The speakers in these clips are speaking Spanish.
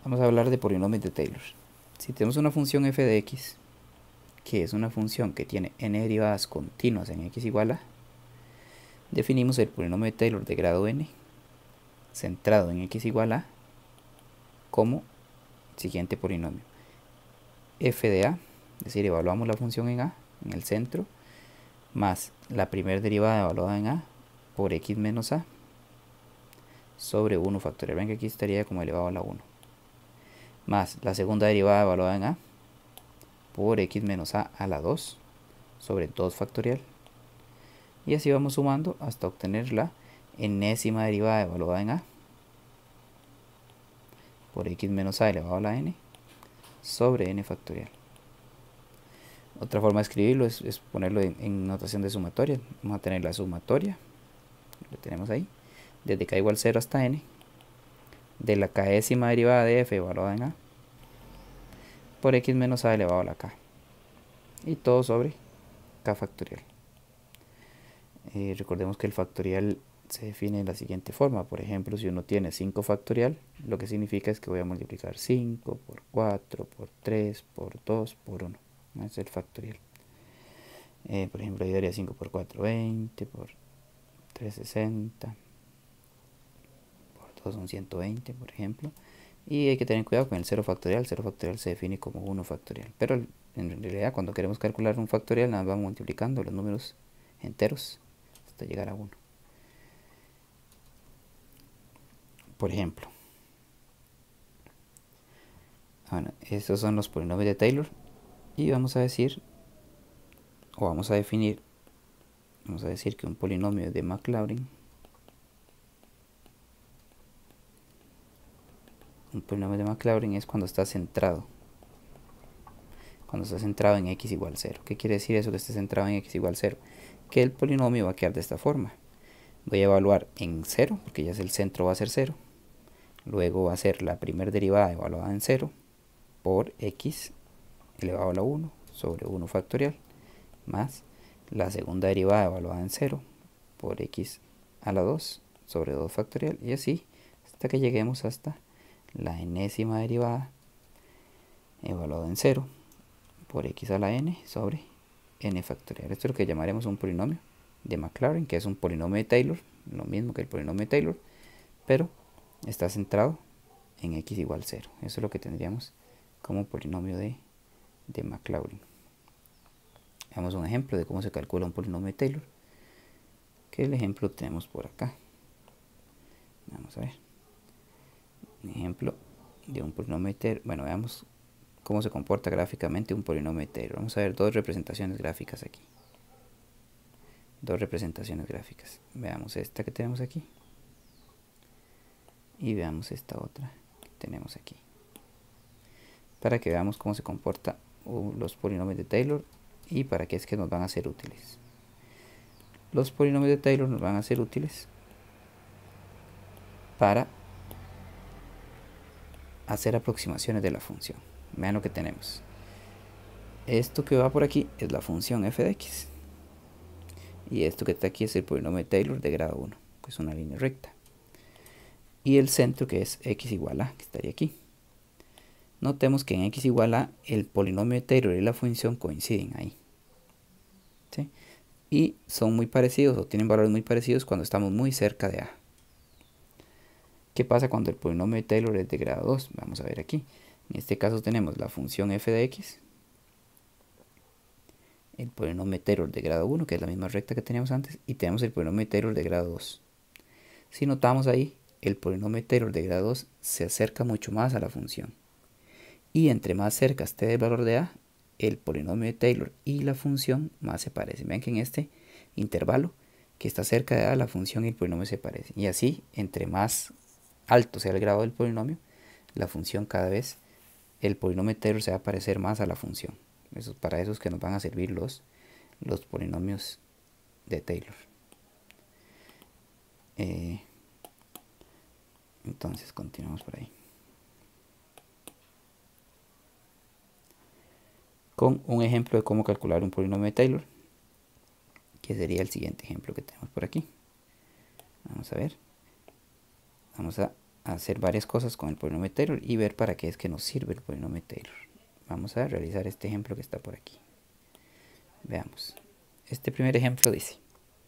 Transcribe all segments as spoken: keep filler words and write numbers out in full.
Vamos a hablar de polinomios de Taylor. Si tenemos una función f de x, que es una función que tiene n derivadas continuas en x igual a, definimos el polinomio de Taylor de grado n, centrado en x igual a, como siguiente polinomio. F de a, es decir, evaluamos la función en a, en el centro, más la primera derivada evaluada en a por x menos a, sobre uno factorial. Ven que aquí estaría como elevado a la uno. Más la segunda derivada evaluada en a por x menos a a la dos sobre dos factorial. Y así vamos sumando hasta obtener la enésima derivada evaluada en a por x menos a elevado a la n sobre n factorial. Otra forma de escribirlo es, es ponerlo en, en notación de sumatoria. Vamos a tener la sumatoria, lo tenemos ahí, desde k igual cero hasta n, de la késima derivada de f evaluada en a por x menos a elevado a la k, y todo sobre k factorial. Eh, recordemos que el factorial se define de la siguiente forma. Por ejemplo, si uno tiene cinco factorial, lo que significa es que voy a multiplicar cinco por cuatro, por tres, por dos, por uno. Ese es el factorial. Eh, por ejemplo, yo daría cinco por cuatro, veinte, por tres, sesenta, por dos son ciento veinte, por ejemplo. Y hay que tener cuidado con el cero factorial. El cero factorial se define como uno factorial. Pero en realidad, cuando queremos calcular un factorial, nada más vamos multiplicando los números enteros hasta llegar a uno. Por ejemplo, bueno, estos son los polinomios de Taylor. Y vamos a decir, o vamos a definir, vamos a decir que un polinomio de Maclaurin, un polinomio de Maclaurin es cuando está centrado, cuando está centrado en x igual cero. ¿Qué quiere decir eso, que esté centrado en x igual cero? Que el polinomio va a quedar de esta forma. Voy a evaluar en cero, porque ya es el centro, va a ser cero. Luego va a ser la primera derivada evaluada en cero por x elevado a la uno sobre uno factorial, más la segunda derivada evaluada en cero por x a la dos sobre dos factorial, y así hasta que lleguemos hasta la enésima derivada evaluada en cero por x a la n sobre n factorial. Esto es lo que llamaremos un polinomio de Maclaurin, que es un polinomio de Taylor, lo mismo que el polinomio de Taylor, pero está centrado en x igual cero. Eso es lo que tendríamos como polinomio de, de Maclaurin. Veamos un ejemplo de cómo se calcula un polinomio de Taylor, que el ejemplo tenemos por acá. Vamos a ver un ejemplo de un polinomio de Taylor. Bueno, veamos cómo se comporta gráficamente un polinomio de Taylor. Vamos a ver dos representaciones gráficas aquí. Dos representaciones gráficas. Veamos esta que tenemos aquí. Y veamos esta otra que tenemos aquí. Para que veamos cómo se comportan los polinomios de Taylor y para qué es que nos van a ser útiles. Los polinomios de Taylor nos van a ser útiles para hacer aproximaciones de la función. Vean lo que tenemos. Esto que va por aquí es la función f de x. Y esto que está aquí es el polinomio de Taylor de grado uno, que es una línea recta. Y el centro, que es x igual a, que estaría aquí. Notemos que en x igual a el polinomio de Taylor y la función coinciden ahí, ¿sí? Y son muy parecidos o tienen valores muy parecidos cuando estamos muy cerca de a. ¿Qué pasa cuando el polinomio de Taylor es de grado dos? Vamos a ver aquí. En este caso tenemos la función f de x, el polinomio de Taylor de grado uno, que es la misma recta que teníamos antes, y tenemos el polinomio de Taylor de grado dos. Si notamos ahí, el polinomio de Taylor de grado dos se acerca mucho más a la función. Y entre más cerca esté del valor de a, el polinomio de Taylor y la función más se parecen. Ven que en este intervalo que está cerca de a, la función y el polinomio se parecen. Y así, entre más alto sea el grado del polinomio, la función cada vez, el polinomio de Taylor se va a parecer más a la función. Eso, para eso es que nos van a servir los, los polinomios de Taylor. Eh, entonces, continuamos por ahí. Con un ejemplo de cómo calcular un polinomio de Taylor, que sería el siguiente ejemplo que tenemos por aquí. Vamos a ver. Vamos a hacer varias cosas con el polinomio Taylor y ver para qué es que nos sirve el polinomio Taylor. Vamos a realizar este ejemplo que está por aquí. Veamos. Este primer ejemplo dice: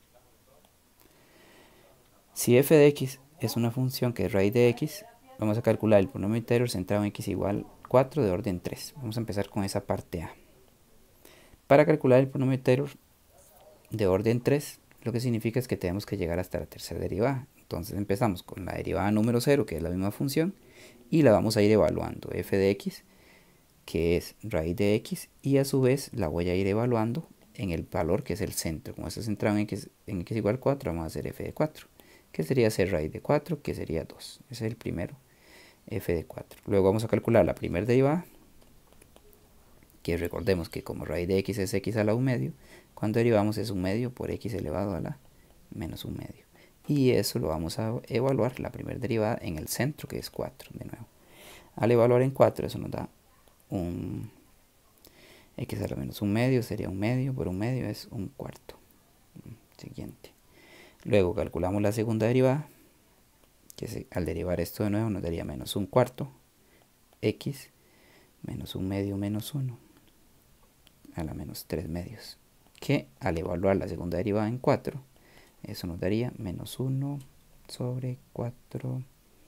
si f de x es una función que es raíz de x, vamos a calcular el polinomio Taylor centrado en x igual cuatro de orden tres. Vamos a empezar con esa parte A. Para calcular el polinomio Taylor de orden tres, lo que significa es que tenemos que llegar hasta la tercera derivada. Entonces empezamos con la derivada número cero, que es la misma función, y la vamos a ir evaluando. F de x, que es raíz de x, y a su vez la voy a ir evaluando en el valor que es el centro. Como está centrado en x, en x igual cuatro, vamos a hacer f de cuatro, que sería ser raíz de cuatro, que sería dos. Ese es el primero, f de cuatro. Luego vamos a calcular la primera derivada, que recordemos que como raíz de x es x a la un medio, cuando derivamos es un medio por x elevado a la menos un medio. Y eso lo vamos a evaluar, la primera derivada, en el centro, que es cuatro, de nuevo. Al evaluar en cuatro, eso nos da un x a la menos un medio, sería un medio por un medio, es un cuarto. Siguiente. Luego calculamos la segunda derivada, que se, al derivar esto de nuevo nos daría menos un cuarto, x menos un medio menos uno a la menos tres medios, que al evaluar la segunda derivada en cuatro, eso nos daría menos uno sobre cuatro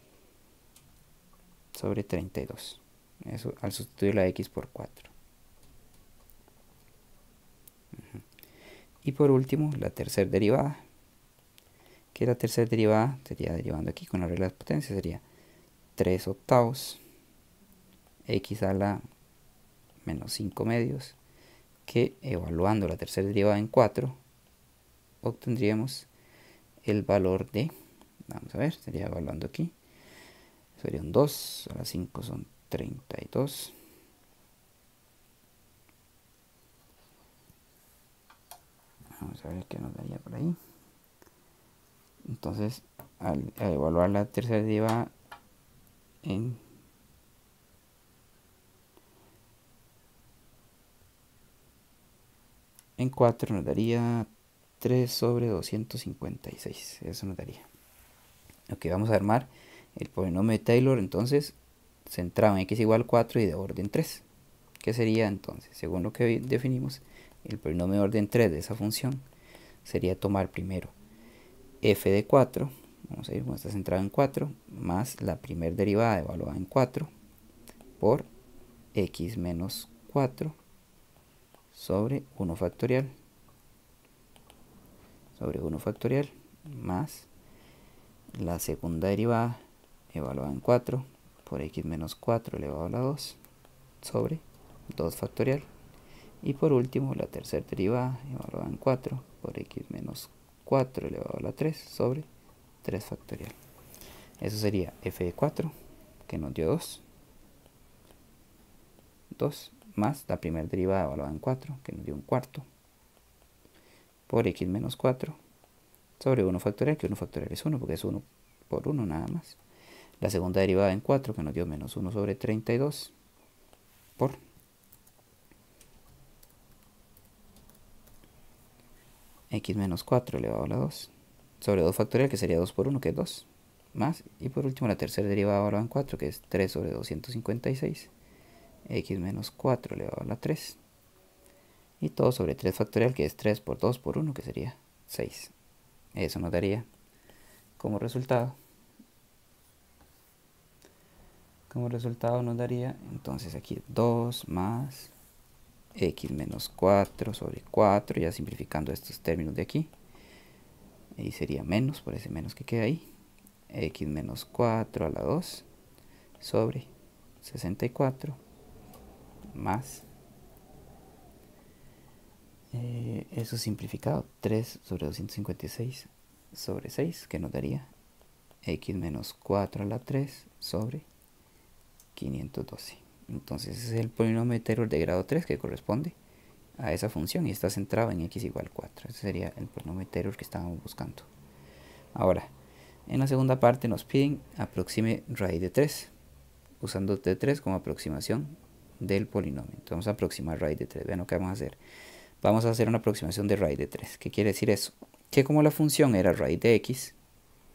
sobre treinta y dos. Eso al sustituir la x por cuatro. Uh-huh. Y por último, la tercera derivada, que la tercera derivada sería derivando aquí con la regla de potencia, sería tres octavos x a la menos cinco medios, que evaluando la tercera derivada en cuatro obtendríamos el valor de, vamos a ver, sería evaluando aquí, sería un dos, a las cinco son treinta y dos, vamos a ver qué nos daría por ahí. Entonces al, al evaluar la tercera derivada en en cuatro nos daría tres sobre doscientos cincuenta y seis. Eso nos daría. Ok, vamos a armar el polinomio de Taylor, entonces, centrado en x igual cuatro y de orden tres. ¿Qué sería entonces? Según lo que definimos, el polinomio de orden tres de esa función sería tomar primero f de cuatro, vamos a ir como está centrado en cuatro, más la primera derivada evaluada en cuatro, por x menos cuatro sobre uno factorial, sobre uno factorial, más la segunda derivada evaluada en cuatro, por x menos cuatro elevado a la dos, sobre dos factorial. Y por último, la tercera derivada evaluada en cuatro, por x menos cuatro elevado a la tres, sobre tres factorial. Eso sería f de cuatro, que nos dio dos. dos más la primera derivada evaluada en cuatro, que nos dio un cuarto, por x menos cuatro, sobre uno factorial, que uno factorial es uno, porque es uno por uno nada más. La segunda derivada en cuatro, que nos dio menos uno sobre treinta y dos, por x menos cuatro elevado a la dos, sobre dos factorial, que sería dos por uno, que es dos, más, y por último la tercera derivada evaluada en cuatro, que es tres sobre doscientos cincuenta y seis, x menos cuatro elevado a la tres, y todo sobre tres factorial, que es tres por dos por uno, que sería seis. Eso nos daría como resultado, como resultado nos daría entonces aquí dos más x menos cuatro sobre cuatro, ya simplificando estos términos de aquí, y sería menos, por ese menos que queda ahí, x menos cuatro a la dos sobre sesenta y cuatro, más eh, eso simplificado, tres sobre doscientos cincuenta y seis sobre seis, que nos daría x menos cuatro a la tres sobre quinientos doce. Entonces ese es el polinomio de Taylor de grado tres que corresponde a esa función y está centrado en x igual cuatro. Ese sería el polinomio de Taylor que estábamos buscando. Ahora, en la segunda parte nos piden aproxime raíz de tres, usando t tres como aproximación del polinomio. Entonces vamos a aproximar raíz de tres. Vean lo que vamos a hacer. Vamos a hacer una aproximación de raíz de tres. ¿Qué quiere decir eso? Que como la función era raíz de x,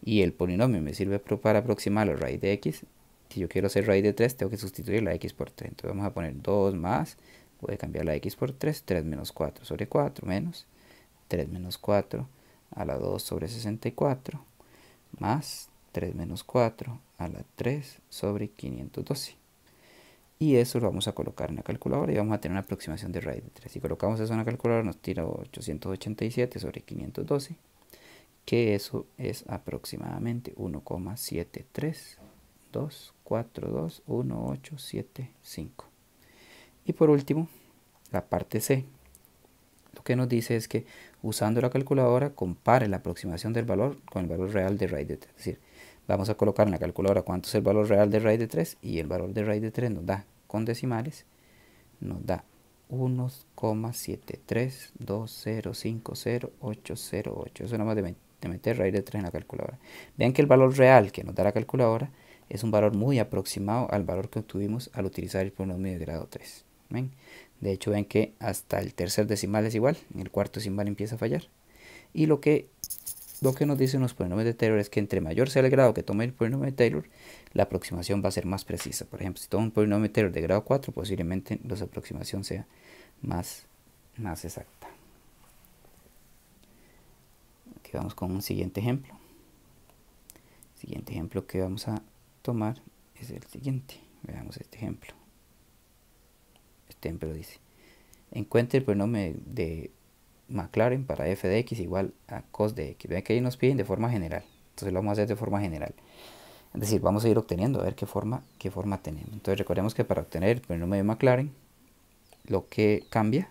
y el polinomio me sirve para aproximar la raíz de x. Si yo quiero hacer raíz de tres, tengo que sustituir la x por tres. Entonces vamos a poner dos más, voy a cambiar la x por tres, tres menos cuatro sobre cuatro, menos tres menos cuatro a la dos sobre sesenta y cuatro, más tres menos cuatro a la tres sobre quinientos doce. Y eso lo vamos a colocar en la calculadora y vamos a tener una aproximación de raíz de tres. Si colocamos eso en la calculadora nos tira ochocientos ochenta y siete sobre quinientos doce, que eso es aproximadamente uno coma siete tres dos cuatro dos uno ocho siete cinco. Y por último, la parte C. Lo que nos dice es que usando la calculadora compare la aproximación del valor con el valor real de raíz de tres. Es decir, vamos a colocar en la calculadora cuánto es el valor real de raíz de tres y el valor de raíz de tres nos da con decimales, nos da uno coma siete tres dos cero cinco cero ocho cero ocho. Eso nada más de, de meter raíz de tres en la calculadora. Vean que el valor real que nos da la calculadora es un valor muy aproximado al valor que obtuvimos al utilizar el polinomio de grado tres. ¿Ven? De hecho, ven que hasta el tercer decimal es igual, en el cuarto decimal empieza a fallar. Y lo que, lo que nos dicen los polinomios de Taylor es que entre mayor sea el grado que tome el polinomio de Taylor, la aproximación va a ser más precisa. Por ejemplo, si toma un polinomio de Taylor de grado cuatro, posiblemente la aproximación sea más, más exacta. Aquí vamos con un siguiente ejemplo. El siguiente ejemplo que vamos a tomar es el siguiente. Veamos este ejemplo. Este ejemplo dice: encuentre el polinomio de Maclaurin para f de x igual a cos de x. Vean que ahí nos piden de forma general. Entonces lo vamos a hacer de forma general. Es decir, vamos a ir obteniendo a ver qué forma, qué forma tenemos. Entonces recordemos que para obtener el polinomio de Maclaurin, lo que cambia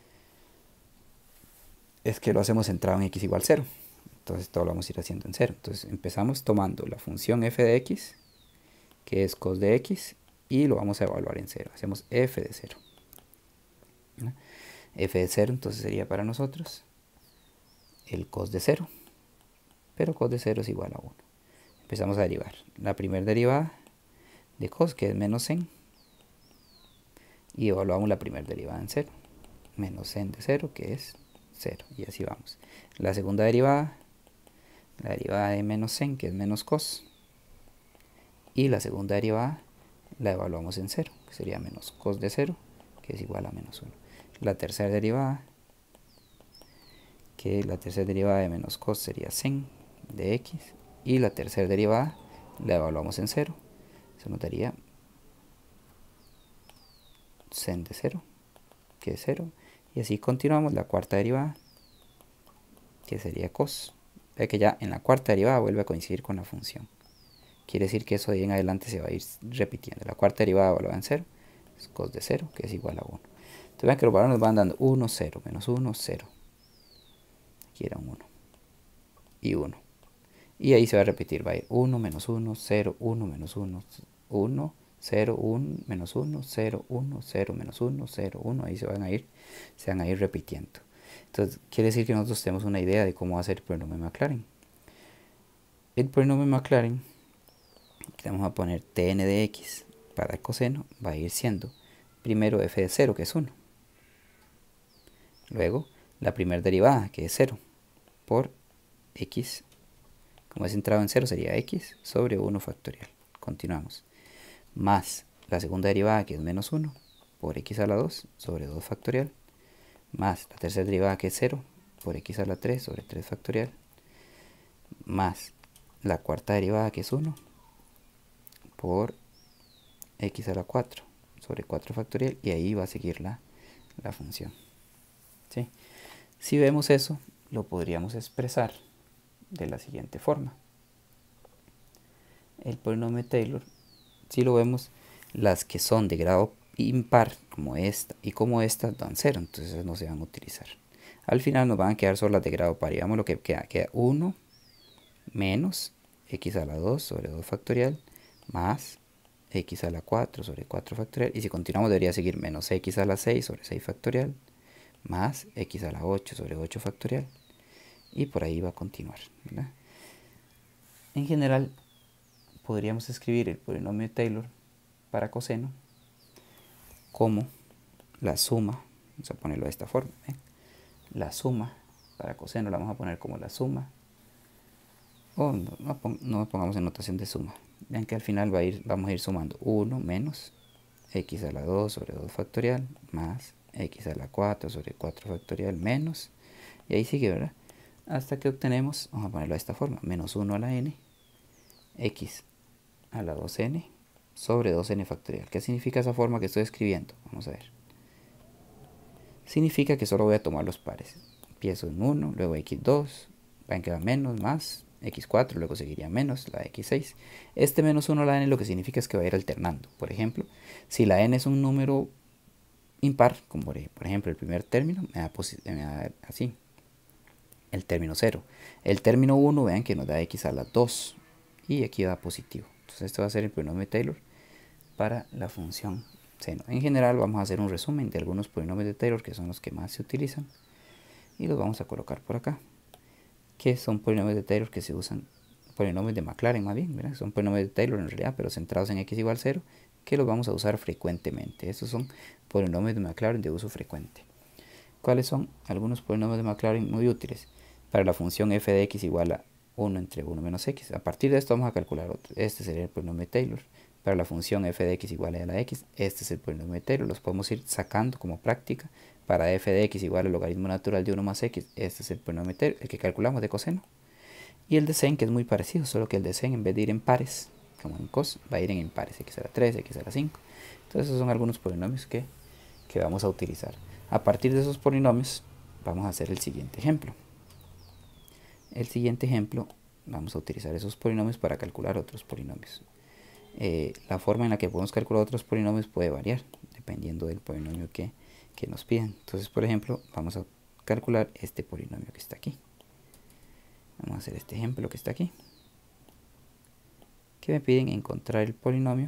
es que lo hacemos centrado en x igual cero. Entonces todo lo vamos a ir haciendo en cero. Entonces empezamos tomando la función f de x, que es cos de x, y lo vamos a evaluar en cero. Hacemos f de cero. ¿No? F de cero entonces sería para nosotros el cos de cero, pero cos de cero es igual a uno. Empezamos a derivar la primera derivada de cos, que es menos sen, y evaluamos la primera derivada en cero, menos sen de cero, que es cero, y así vamos. La segunda derivada, la derivada de menos sen, que es menos cos, y la segunda derivada la evaluamos en cero, que sería menos cos de cero, que es igual a menos uno. La tercera derivada, que la tercera derivada de menos cos sería sen de x, y la tercera derivada la evaluamos en cero, se nos daría sen de cero, que es cero, y así continuamos. La cuarta derivada, que sería cos. Ve que ya en la cuarta derivada vuelve a coincidir con la función, quiere decir que eso de ahí en adelante se va a ir repitiendo. La cuarta derivada evaluada en cero es cos de cero, que es igual a uno. Entonces vean que los valores nos van dando uno, cero, menos uno, cero. Aquí era un uno. Y uno. Y ahí se va a repetir. Va a ir uno, menos uno, cero, uno, menos uno, uno, cero, uno, menos uno, cero, uno, cero, menos uno, cero, uno. Ahí se van a ir, se van a ir repitiendo. Entonces quiere decir que nosotros tenemos una idea de cómo hacer el polinomio de Maclaurin. El polinomio de Maclaurin, que vamos a poner Tn de x para el coseno, va a ir siendo primero f de cero, que es uno. Luego, la primera derivada, que es cero, por x, como es centrado en cero, sería x sobre uno factorial. Continuamos. Más la segunda derivada, que es menos uno, por x a la dos, sobre dos factorial. Más la tercera derivada, que es cero, por x a la tres, sobre tres factorial. Más la cuarta derivada, que es uno, por x a la cuatro, sobre cuatro factorial. Y ahí va a seguir la, la función. ¿Sí? Si vemos eso, lo podríamos expresar de la siguiente forma. El polinomio de Taylor, si lo vemos, las que son de grado impar, como esta y como esta, dan cero, entonces no se van a utilizar. Al final nos van a quedar solo las de grado par, y vamos lo que queda, queda uno menos x a la dos sobre dos factorial, más x a la cuatro sobre cuatro factorial, y si continuamos debería seguir menos x a la seis sobre seis factorial, más x a la ocho sobre ocho factorial, y por ahí va a continuar, ¿verdad? En general, podríamos escribir el polinomio de Taylor para coseno como la suma, vamos a ponerlo de esta forma, ¿eh? La suma para coseno la vamos a poner como la suma o no, no, pong, no pongamos en notación de suma. Vean que al final va a ir, vamos a ir sumando uno menos x a la dos sobre dos factorial más x a la cuatro sobre cuatro factorial menos, y ahí sigue, ¿verdad? Hasta que obtenemos, vamos a ponerlo de esta forma, menos uno a la n, x a la dos n sobre dos n factorial. ¿Qué significa esa forma que estoy escribiendo? Vamos a ver. Significa que solo voy a tomar los pares. Empiezo en uno, luego x dos, va a quedar menos, más, x cuatro, luego seguiría menos, la x seis. Este menos uno a la n lo que significa es que va a ir alternando. Por ejemplo, si la n es un número impar, como por ejemplo el primer término, me da, me da así, el término cero. El término uno, vean que nos da x a la dos, y aquí va positivo. Entonces este va a ser el polinomio de Taylor para la función seno. En general vamos a hacer un resumen de algunos polinomios de Taylor que son los que más se utilizan, y los vamos a colocar por acá, que son polinomios de Taylor que se usan, polinomios de Maclaurin más bien, ¿verdad? Son polinomios de Taylor en realidad, pero centrados en x igual cero, que los vamos a usar frecuentemente. Estos son polinomios de Maclaurin de uso frecuente. ¿Cuáles son algunos polinomios de Maclaurin muy útiles? Para la función f de x igual a uno entre uno menos x. A partir de esto vamos a calcular otro. Este sería el polinomio de Taylor. Para la función f de x igual a la x, este es el polinomio de Taylor. Los podemos ir sacando como práctica. Para f de x igual al logaritmo natural de uno más x, este es el polinomio de Taylor, el que calculamos de coseno. Y el de sen, que es muy parecido, solo que el de sen, en vez de ir en pares, como en cos, va a ir en impares, x a la tres, x a la cinco. Entonces esos son algunos polinomios que, que vamos a utilizar. A partir de esos polinomios vamos a hacer el siguiente ejemplo. El siguiente ejemplo vamos a utilizar esos polinomios para calcular otros polinomios. Eh, la forma en la que podemos calcular otros polinomios puede variar dependiendo del polinomio que, que nos pidan. Entonces, por ejemplo, vamos a calcular este polinomio que está aquí. Vamos a hacer este ejemplo que está aquí, que me piden encontrar el polinomio.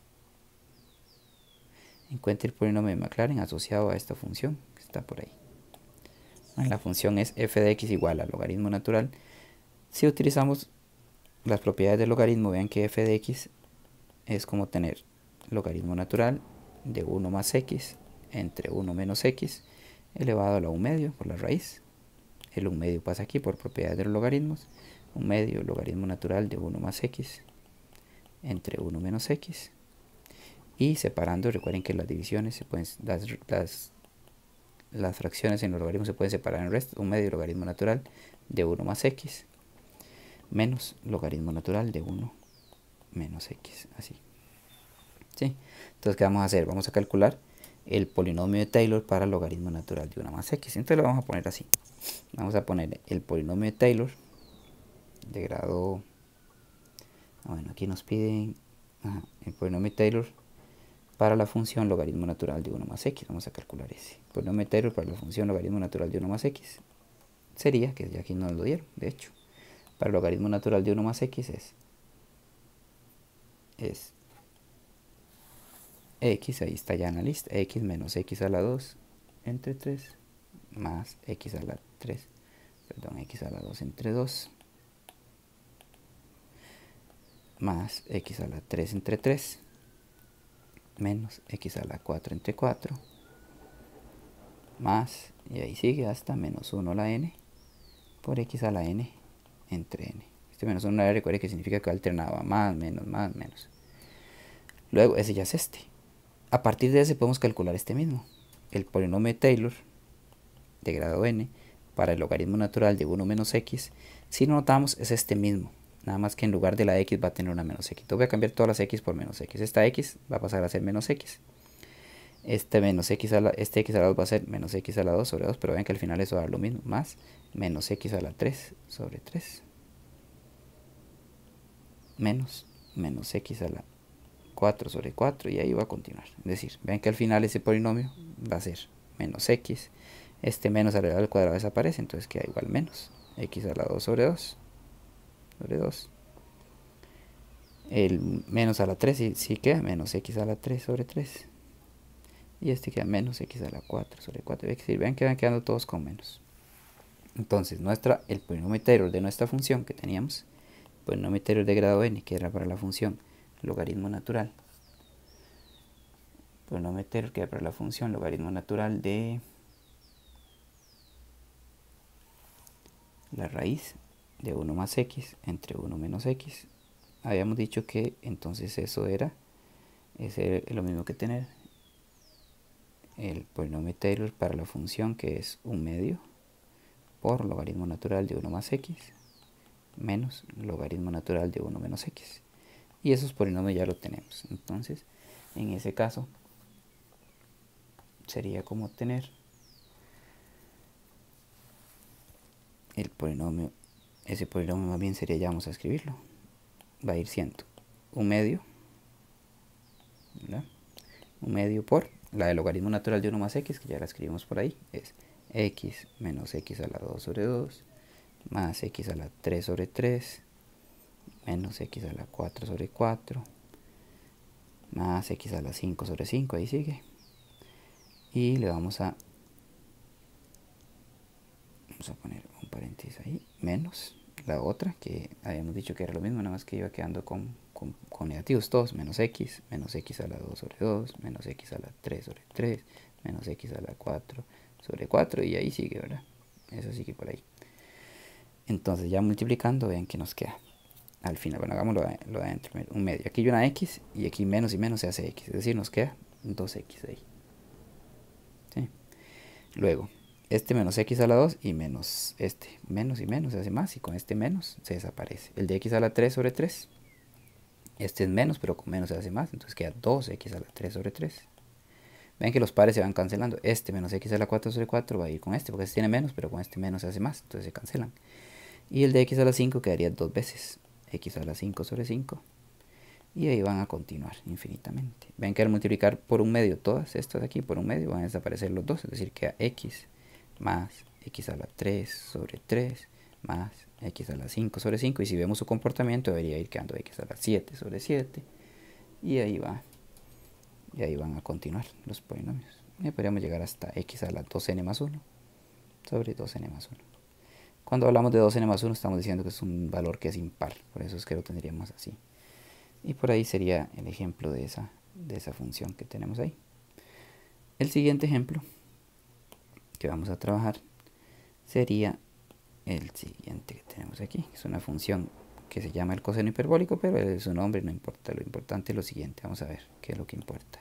Encuentre el polinomio de Maclaurin asociado a esta función que está por ahí. La función es f de x igual al logaritmo natural. Si utilizamos las propiedades del logaritmo, vean que f de x es como tener logaritmo natural de uno más x entre uno menos x elevado a la un medio por la raíz. El un medio pasa aquí por propiedades de los logaritmos. Un medio logaritmo natural de uno más x entre uno menos x. Y separando, recuerden que las divisiones se pueden, las, las, las fracciones en los logaritmos se pueden separar en resto. Un medio logaritmo natural de uno más x menos logaritmo natural de uno menos x, así. ¿Sí? Entonces, ¿qué vamos a hacer? Vamos a calcular el polinomio de Taylor para el logaritmo natural de uno más x. Entonces lo vamos a poner así. Vamos a poner el polinomio de Taylor de grado... Bueno, aquí nos piden ajá, el polinomio de Taylor para la función logaritmo natural de uno más x. Vamos a calcular ese. Polinomio de Taylor para la función logaritmo natural de uno más x sería, que ya aquí nos lo dieron, de hecho. Para el logaritmo natural de uno más x es... es x, ahí está ya en la lista, x menos x a la dos entre tres más x a la tres, perdón, x a la dos entre dos más x a la tres entre tres menos x a la cuatro entre cuatro más, y ahí sigue hasta menos uno a la n por x a la n entre n. Este menos uno a la n, recuerde que significa que alternaba más, menos, más, menos. Luego ese ya es este. A partir de ese podemos calcular este mismo, el polinomio de Taylor de grado n para el logaritmo natural de uno menos x. Si notamos es este mismo, nada más que en lugar de la x va a tener una menos x. Entonces voy a cambiar todas las x por menos x. Esta x va a pasar a ser menos x. Este menos x a la, este x a la dos va a ser menos x a la dos sobre dos, pero vean que al final eso va a dar lo mismo, más menos x a la tres sobre tres menos menos x a la cuatro sobre cuatro, y ahí va a continuar. Es decir, vean que al final ese polinomio va a ser menos x, este menos alrededor al cuadrado desaparece, entonces queda igual menos x a la dos sobre dos sobre dos. El menos a la tres sí, sí queda menos x a la tres sobre tres, y este queda menos x a la cuatro sobre cuatro. Es decir, vean que van quedando todos con menos. Entonces nuestra, el polinomio Taylor de nuestra función que teníamos, polinomio Taylor de grado n, que era para la función logaritmo natural, polinomio Taylor que era para la función logaritmo natural de la raíz de uno más x entre uno menos x. Habíamos dicho que entonces eso era, ese es lo mismo que tener el polinomio Taylor para la función que es un medio por logaritmo natural de uno más x menos logaritmo natural de uno menos x. Y esos polinomios ya lo tenemos. Entonces, en ese caso, sería como tener el polinomio, ese polinomio más bien sería, ya vamos a escribirlo, va a ir siendo un medio, ¿verdad? Un medio por la del logaritmo natural de uno más x, que ya la escribimos por ahí, es x menos x a la dos sobre dos, más x a la tres sobre tres, menos x a la cuatro sobre cuatro, más x a la cinco sobre cinco, ahí sigue. Y le vamos a, vamos a poner un paréntesis ahí, menos la otra, que habíamos dicho que era lo mismo, nada más que iba quedando con, con, con negativos todos, menos x, menos x a la dos sobre dos, menos x a la tres sobre tres, menos x a la cuatro sobre cuatro, y ahí sigue, ¿verdad? Eso sigue por ahí. Entonces ya multiplicando, vean que nos queda al final, bueno, hagámoslo lo de adentro, un medio, aquí hay una x, y aquí menos y menos se hace x, es decir, nos queda dos x ahí. ¿Sí? Luego, este menos x a la dos y menos este, menos y menos se hace más, y con este menos se desaparece. El de x a la tres sobre tres, este es menos, pero con menos se hace más, entonces queda dos x a la tres sobre tres. Ven que los pares se van cancelando, este menos x a la cuatro sobre cuatro va a ir con este, porque este tiene menos, pero con este menos se hace más, entonces se cancelan. Y el de x a la cinco quedaría dos veces, x a la cinco sobre cinco. Y ahí van a continuar infinitamente. Ven que al multiplicar por un medio todas estas de aquí por un medio van a desaparecer los dos, es decir, queda x más x a la tres sobre tres más x a la cinco sobre cinco, y si vemos su comportamiento debería ir quedando x a la siete sobre siete, y ahí va, y ahí van a continuar los polinomios. Y podríamos llegar hasta x a la dos n más uno sobre dos n más uno. Cuando hablamos de dos n más uno estamos diciendo que es un valor que es impar, por eso es que lo tendríamos así. Y por ahí sería el ejemplo de esa, de esa función que tenemos ahí. El siguiente ejemplo que vamos a trabajar sería el siguiente que tenemos aquí. Es una función que se llama el coseno hiperbólico, pero es su nombre, no importa. Lo importante es lo siguiente. Vamos a ver qué es lo que importa.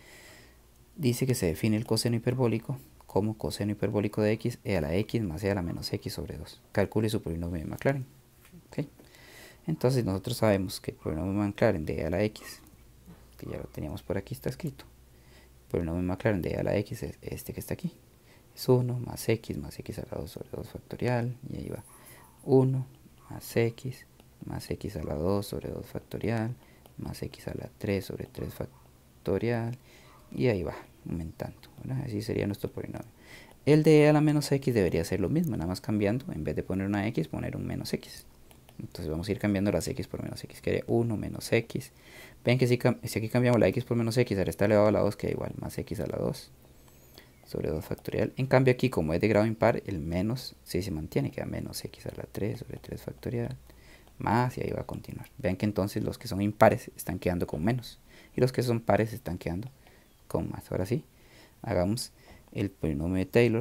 Dice que se define el coseno hiperbólico como coseno hiperbólico de x e a la x más e a la menos x sobre dos. Calcule su polinomio de Maclaurin. ¿Okay? Entonces nosotros sabemos que el polinomio de Maclaurin de e a la x, que ya lo teníamos por aquí, está escrito. El polinomio de Maclaurin de e a la x es este que está aquí. Es uno más x más x a la dos sobre dos factorial, y ahí va uno más x más x a la dos sobre dos factorial más x a la tres sobre tres factorial, y ahí va aumentando, ¿verdad? Así sería nuestro polinomio. El de e a la menos x debería ser lo mismo, nada más cambiando, en vez de poner una x, poner un menos x. Entonces vamos a ir cambiando las x por menos x, quedaría uno menos x. Ven que si, si aquí cambiamos la x por menos x, ahora está elevado a la dos, queda igual, más x a la dos sobre dos factorial. En cambio aquí, como es de grado impar, el menos sí se mantiene, queda menos x a la tres sobre tres factorial, más, y ahí va a continuar. Vean que entonces los que son impares están quedando con menos, y los que son pares están quedando con más. Ahora sí, hagamos el polinomio de Taylor.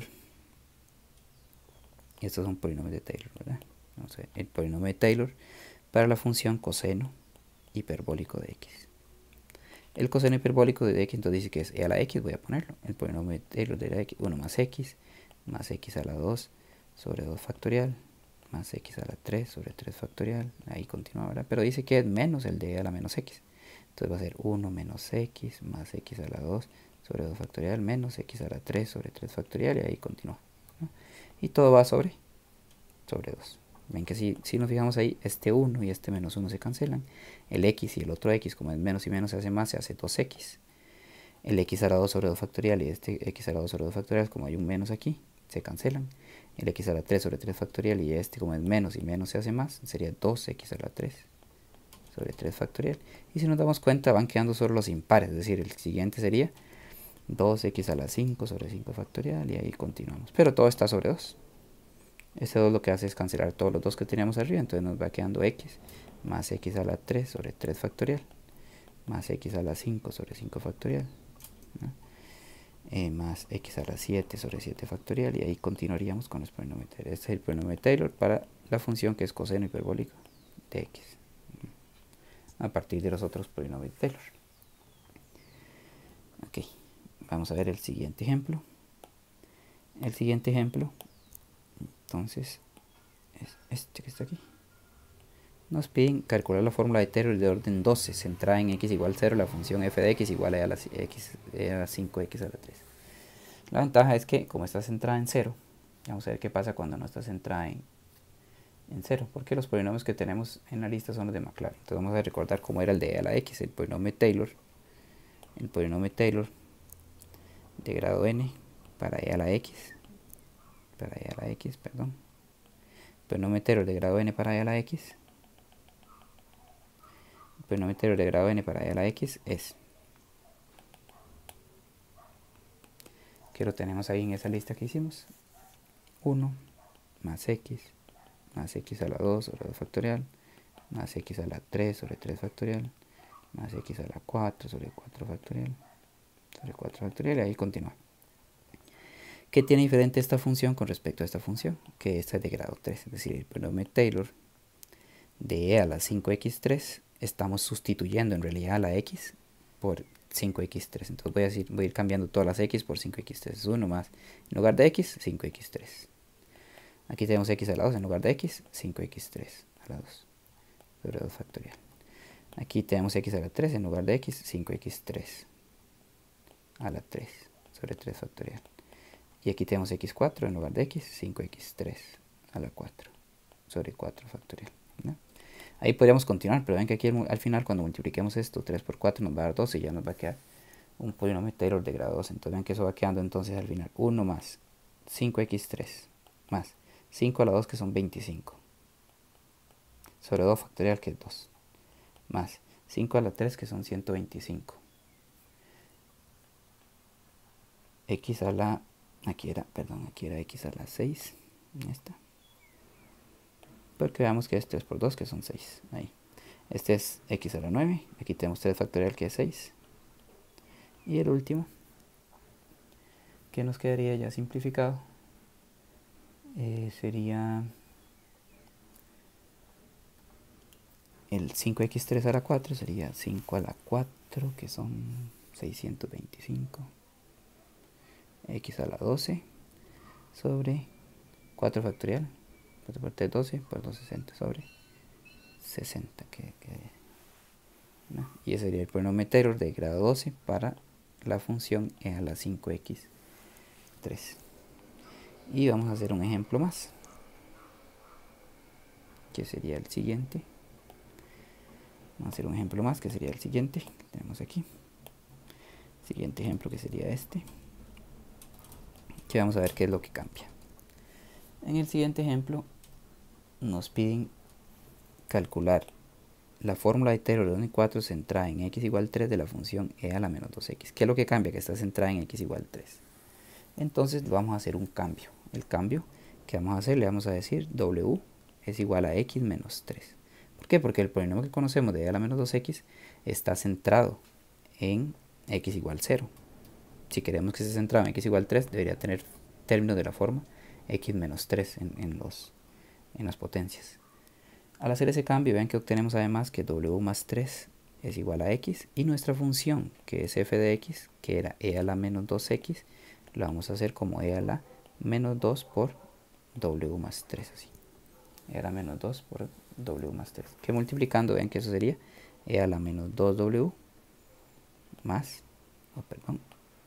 Estos son polinomios de Taylor, ¿verdad? Vamos a ver, el polinomio de Taylor para la función coseno hiperbólico de x. El coseno hiperbólico de x entonces dice que es e a la x, voy a ponerlo. El polinomio de Taylor de la x, uno más x más x a la dos sobre dos factorial más x a la tres sobre tres factorial. Ahí continúa, ¿verdad? Pero dice que es menos el de e a la menos x. Entonces va a ser uno menos x más x a la dos sobre dos factorial menos x a la tres sobre tres factorial, y ahí continúa, ¿no? Y todo va sobre, sobre dos. Ven que si, si nos fijamos ahí, este uno y este menos uno se cancelan. El x y el otro x, como es menos y menos se hace más, se hace dos x. El x a la dos sobre dos factorial y este x a la dos sobre dos factorial, como hay un menos aquí, se cancelan. El x a la tres sobre tres factorial y este, como es menos y menos se hace más, sería dos x a la tres sobre tres factorial. Y si nos damos cuenta, van quedando solo los impares, es decir, el siguiente sería dos x a la cinco sobre cinco factorial, y ahí continuamos. Pero todo está sobre dos. Este dos lo que hace es cancelar todos los dos que teníamos arriba, entonces nos va quedando x más x a la tres sobre tres factorial más x a la cinco sobre cinco factorial, ¿no? eh, más x a la siete sobre siete factorial, y ahí continuaríamos con los polinomios de Taylor. Este es el polinomio de Taylor para la función que es coseno hiperbólico de x a partir de los otros polinomios de Taylor. Ok, vamos a ver el siguiente ejemplo. El siguiente ejemplo, entonces, es este que está aquí. Nos piden calcular la fórmula de Taylor de orden doce, centrada en x igual cero, la función f de x igual a la, x, a la cinco x a la tres. La ventaja es que, como está centrada en cero, vamos a ver qué pasa cuando no está centrada en, en cero, porque los polinomios que tenemos en la lista son los de Maclaurin. Entonces vamos a recordar cómo era el de e a la x, el polinomio Taylor, el polinomio Taylor de grado n para e a la x, para e a la x, perdón, polinomio Taylor de grado n para e a la x, el polinomio Taylor de grado n para e a la x es, que lo tenemos ahí en esa lista que hicimos, uno más x más x a la dos sobre dos factorial, más x a la tres sobre tres factorial, más x a la cuatro sobre cuatro factorial, sobre cuatro factorial, y ahí continúa. ¿Qué tiene diferente esta función con respecto a esta función? Que esta es de grado tres, es decir, el polinomio Taylor de e a la cinco x tres, estamos sustituyendo en realidad a la x por cinco x tres. Entonces voy a, decir, voy a ir cambiando todas las x por cinco x tres. Es uno más, en lugar de x, cinco x tres. Aquí tenemos x a la dos, en lugar de x, cinco x tres a la dos sobre dos factorial. Aquí tenemos x a la tres, en lugar de x, cinco x tres a la tres sobre tres factorial. Y aquí tenemos x cuatro, en lugar de x, cinco x tres a la cuatro sobre cuatro factorial, ¿no? Ahí podríamos continuar, pero ven que aquí al final, cuando multipliquemos esto, tres por cuatro nos va a dar doce, y ya nos va a quedar un polinomio Taylor de grado doce. Entonces ven que eso va quedando entonces al final uno más cinco x tres más cinco a la dos, que son veinticinco, sobre dos factorial, que es dos, más cinco a la tres, que son ciento veinticinco, x a la, aquí era, perdón, aquí era x a la seis, esta, porque veamos que es tres por dos, que son seis, ahí. Este es x a la nueve, aquí tenemos tres factorial, que es seis, y el último, que nos quedaría ya simplificado, eh, sería el cinco x tres a la cuatro, sería cinco a la cuatro, que son seiscientos veinticinco, x a la doce sobre cuatro factorial, cuatro por tres, doce, por dos, sesenta sobre sesenta, que, que, ¿no? Y ese sería el polinomio Taylor de grado doce para la función e a la cinco x tres. Y vamos a hacer un ejemplo más, que sería el siguiente. Vamos a hacer un ejemplo más, que sería el siguiente que tenemos aquí. Siguiente ejemplo, que sería este, que vamos a ver qué es lo que cambia. En el siguiente ejemplo nos piden calcular la fórmula de Taylor de uno y cuatro centrada en x igual tres de la función e a la menos dos x. ¿Qué es lo que cambia? Que está centrada en x igual tres. Entonces vamos a hacer un cambio. El cambio que vamos a hacer, le vamos a decir w es igual a x menos tres. ¿Por qué? Porque el polinomio que conocemos de e a la menos dos x está centrado en x igual cero. Si queremos que esté centrado en x igual tres, debería tener términos de la forma x menos tres en, en, los, en las potencias. Al hacer ese cambio, vean que obtenemos además que w más tres es igual a x, y nuestra función, que es f de x, que era e a la menos dos x, la vamos a hacer como e a la menos dos por w más tres, así. E a la menos dos por w más tres. Que multiplicando, ven que eso sería e a la menos dos w más, oh, perdón,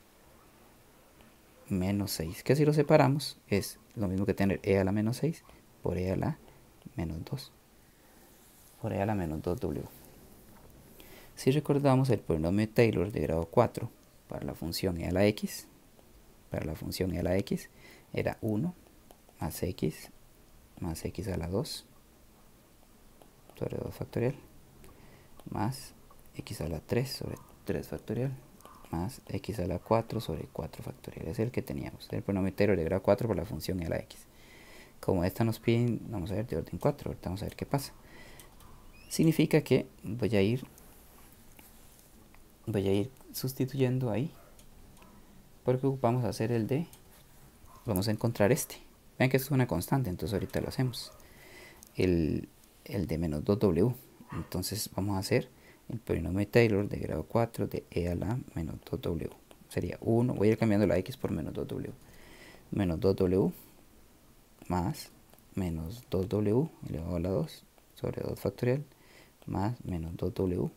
menos seis. Que si lo separamos es lo mismo que tener e a la menos seis por e a la menos dos. Por e a la menos dos w. Si recordamos el polinomio Taylor de grado cuatro para la función e a la x, para la función e a la x, era uno más x más x a la dos sobre dos factorial, más x a la tres sobre tres factorial, más x a la cuatro sobre cuatro factorial. Es el que teníamos, el polinomio Taylor de grado cuatro por la función e a la x. Como esta nos piden, vamos a ver, de orden cuatro, ahorita vamos a ver qué pasa. Significa que voy a ir voy a ir sustituyendo ahí, porque ocupamos hacer el de, vamos a encontrar este. Vean que esto es una constante, entonces ahorita lo hacemos. el, el de menos dos w. Entonces vamos a hacer el polinomio de Taylor de grado cuatro de e a la menos dos w. Sería uno, voy a ir cambiando la x por menos dos w. Menos dos w más menos dos w elevado a la dos sobre dos factorial más menos dos w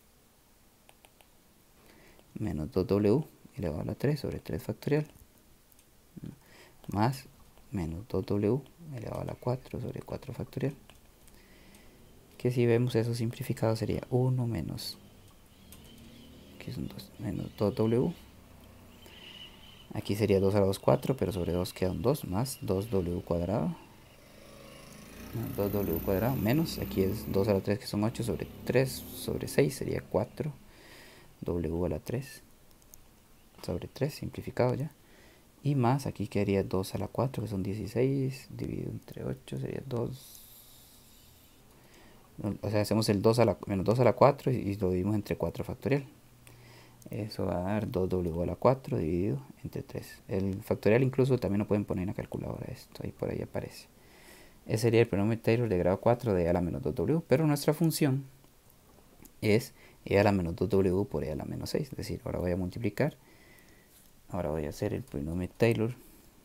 menos dos w elevado a la tres sobre tres factorial más menos dos w elevado a la cuatro sobre cuatro factorial, que si vemos eso simplificado sería uno menos, que son dos, menos dos w, aquí sería dos a la dos, cuatro, pero sobre dos queda un dos, más dos w cuadrado, más dos w cuadrado, menos, aquí es dos a la tres que son ocho sobre tres sobre seis sería cuatro w a la tres sobre tres, simplificado ya. Y más, aquí quedaría dos a la cuatro, que son dieciséis, dividido entre ocho, sería dos. O sea, hacemos el dos a la, menos dos a la cuatro y, y lo dividimos entre cuatro factorial. Eso va a dar dos w a la cuatro dividido entre tres. El factorial incluso también lo pueden poner en la calculadora esto, ahí por ahí aparece. Ese sería el polinomio de Taylor de grado cuatro de e a la menos dos w, pero nuestra función es e a la menos dos w por e a la menos seis. Es decir, ahora voy a multiplicar. Ahora voy a hacer el polinomio de Taylor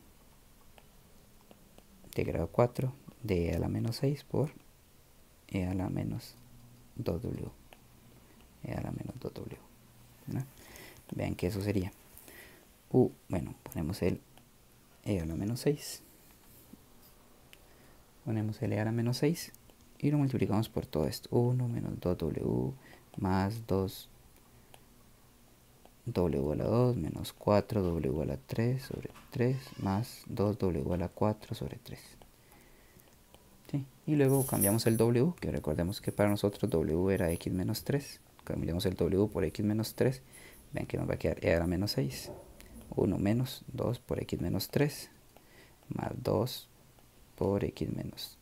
de grado cuatro de e a la menos seis por e a la menos dos w. E a la menos dos w. ¿No? Vean que eso sería. Uh, bueno, ponemos el e a la menos seis. Ponemos el e a la menos seis y lo multiplicamos por todo esto. uno menos dos w más dos w a la dos menos cuatro w a la tres sobre tres más dos w a la cuatro sobre tres. ¿Sí? Y luego cambiamos el w, que recordemos que para nosotros w era x menos tres. Cambiamos el w por x menos tres. Vean que nos va a quedar e a la menos seis. uno menos dos por x menos tres más dos por x menos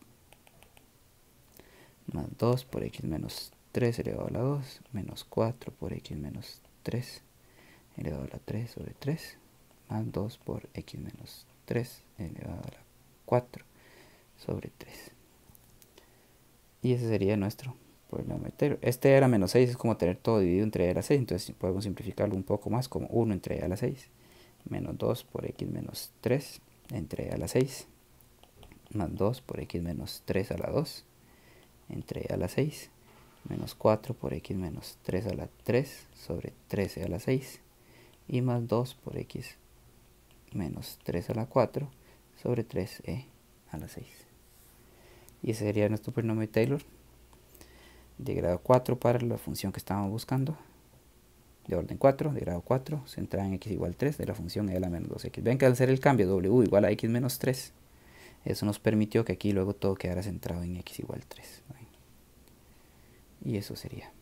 más dos por x menos tres elevado a la dos menos cuatro por x menos tres elevado a la tres sobre tres más dos por x menos tres elevado a la cuatro sobre tres. Y ese sería nuestro polinomio de Taylor. Este e a la menos seis es como tener todo dividido entre e a la seis, entonces podemos simplificarlo un poco más como uno entre e a la seis menos dos por x menos tres entre e a la seis más dos por x menos tres a la dos entre e a la seis menos cuatro por x menos tres a la tres sobre tres e a la seis y más dos por x menos tres a la cuatro sobre tres e a la seis. Y ese sería nuestro polinomio de Taylor de grado cuatro para la función que estábamos buscando, de orden cuatro, de grado cuatro, centrada en x igual tres de la función e a la menos dos x. Ven que al hacer el cambio w igual a x menos tres, eso nos permitió que aquí luego todo quedara centrado en x igual tres. Y eso sería.